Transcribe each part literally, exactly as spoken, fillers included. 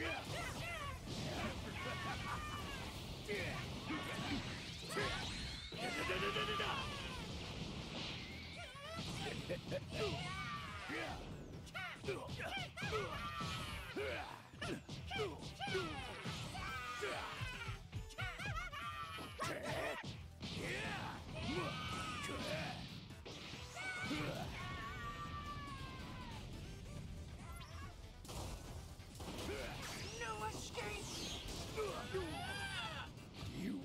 No escape! You.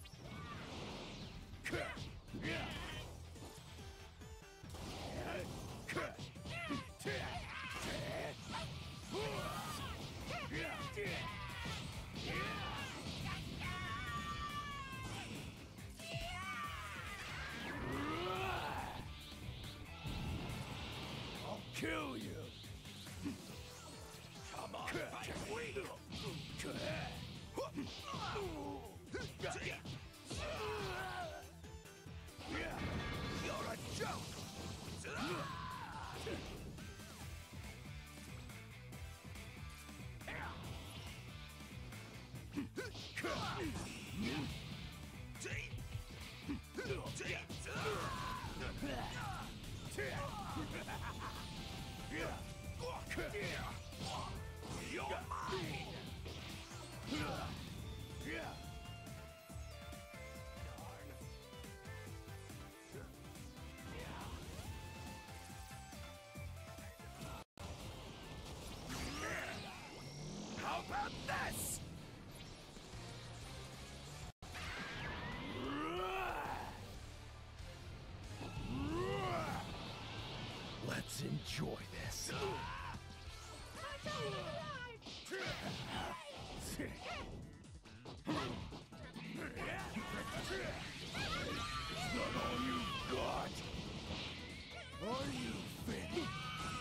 I'll kill you. Come on, fight we! You're a joke! You're mine! How about this? Let's enjoy this. It's not all you've got. Are you finished?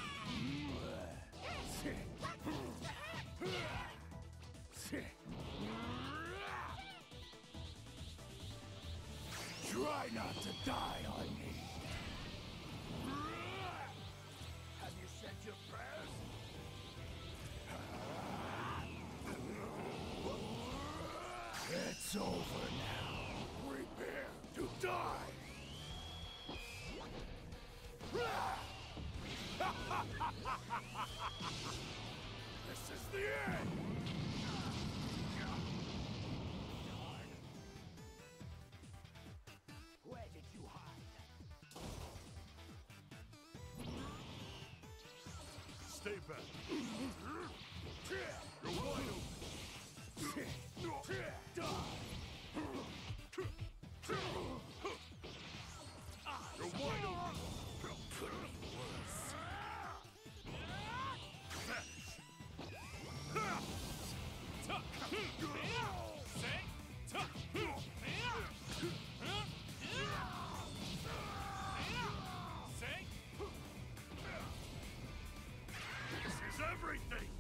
Try not to die on me. Have you said your prayers? It's over now. Prepare to die. This is the end! Where did you hide? Stay back. You're wide open. Die! You're wide open. Could be worse. This is everything.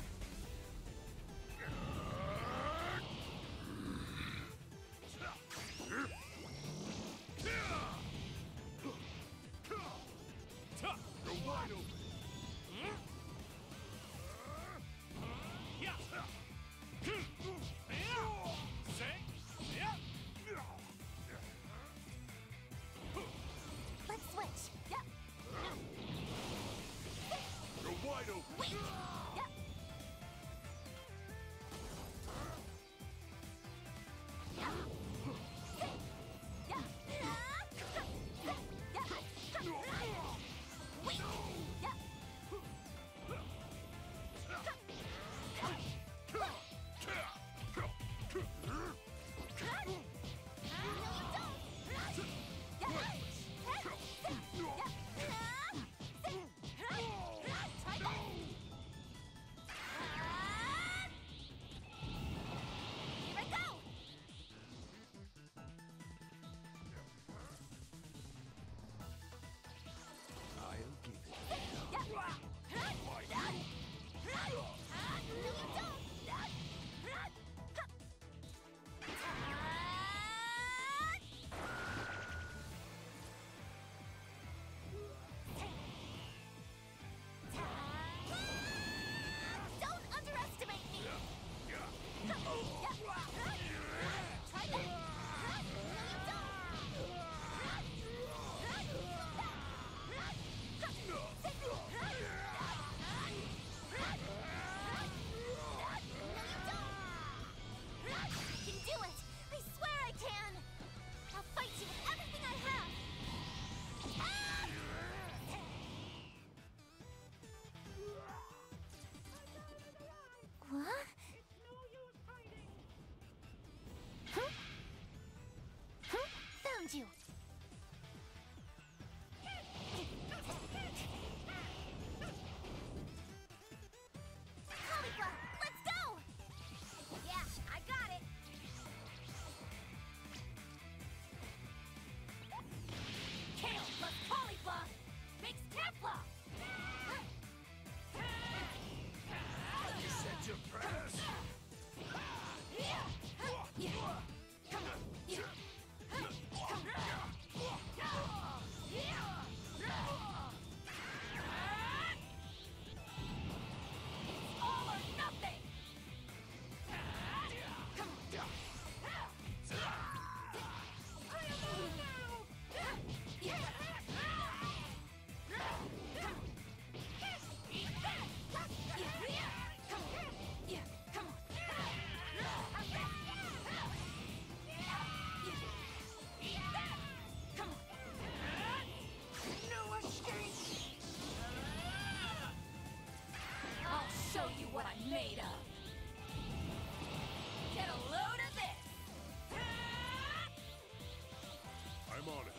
You're wide open. Let's switch. Yep. You're wide open. Wait. Yep. find you. Caulifla, let's go! Yeah, I got it. Kale plus Caulifla makes Templa. You said your prayers? All or nothing. I'll show you what I'm made of. Get a load of this. I'm on it.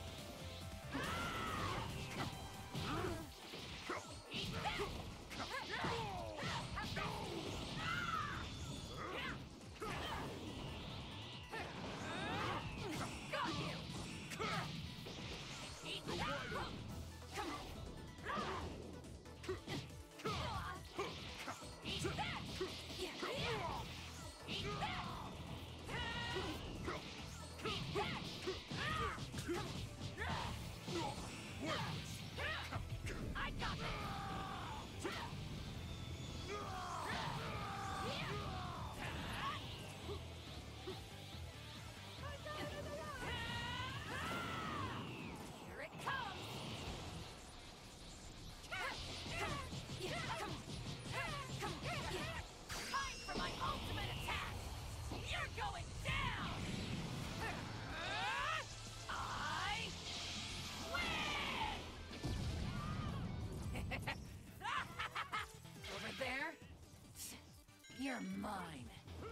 Got you. Eat that. Come on. Eat that. Yeah. Eat that. Eat that. I got it. Here it comes. Time for my ultimate attack. You're going down. I win. Over there. You're mine.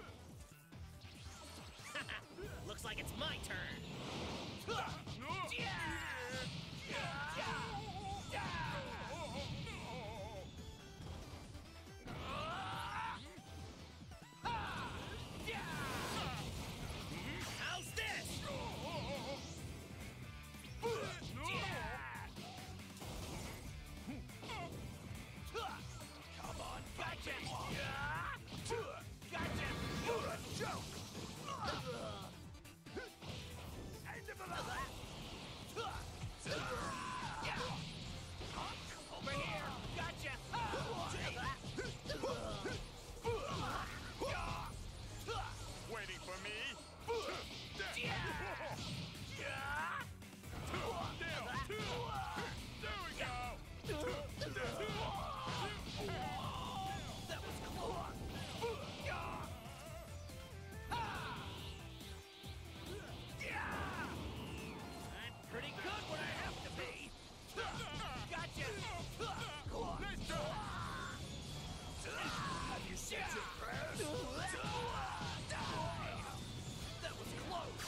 Looks like it's my turn. How's this? Come on, gotcha! Gotcha! You're a joke! End of it all! Over here! Gotcha! Waiting for me? There we go! That was close! I'm pretty good when I have to be. Gotcha! Nice job! Have you said your prayers? That was close!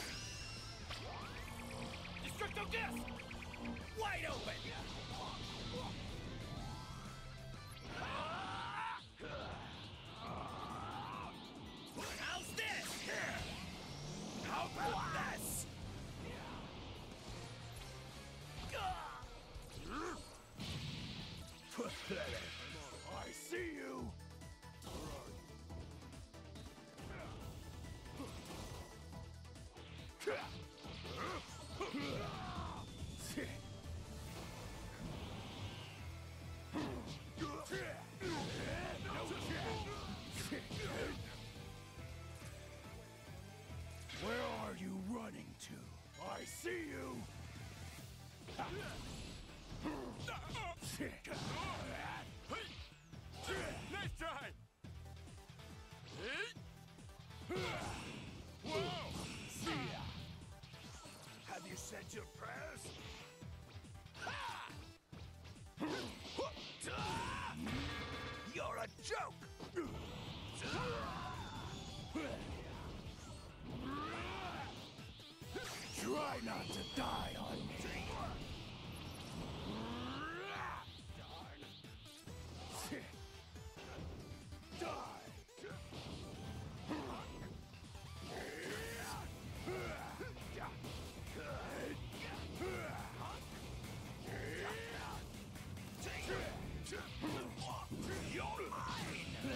Destructo Disc! Wide open! How's this? How about this? Pathetic. I see you. Where are you running to? I see you. Nice try! Whoa! See ya. Have you said your prayers? You're a joke! Try not got to die on me. Darn. Die. You're mine.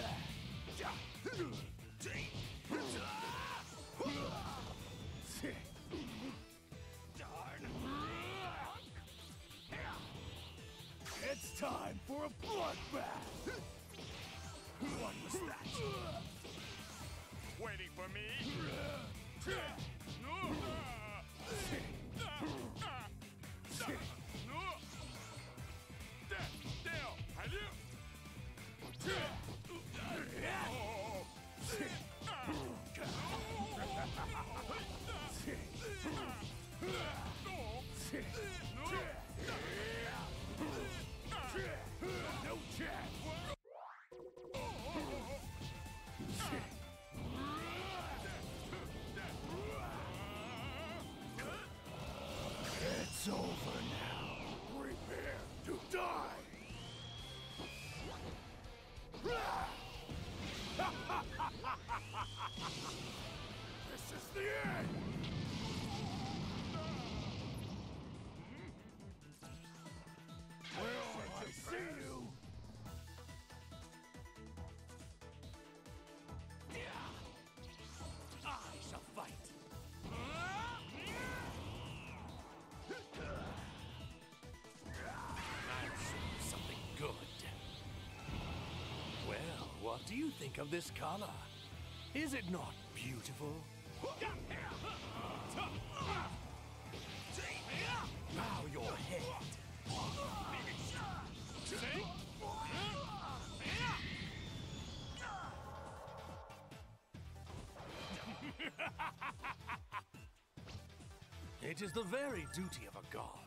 It's time for a bloodbath! What was that? Waiting for me? Still, have you? No chance! It's over now. Prepare to die! This is the end! Well, I see you! I shall fight. I'll show you something good. Well, what do you think of this color? Is it not beautiful? Bow your head. It is the very duty of a god